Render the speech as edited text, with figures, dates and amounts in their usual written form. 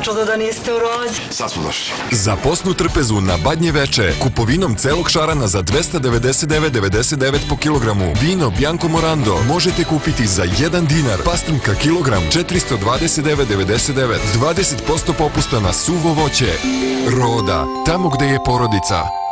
čudo da niste u Rođi. Sad smo došli. Za posnu trpezu na Badnje veče, kupovinom celog šarana za 299,99 po kilogramu, vino Bianco Morando možete kupiti za 1 dinar, pastrnka kilogram 429,99, 20% popusta na suvo voće. Roda, tamo gde je porodica.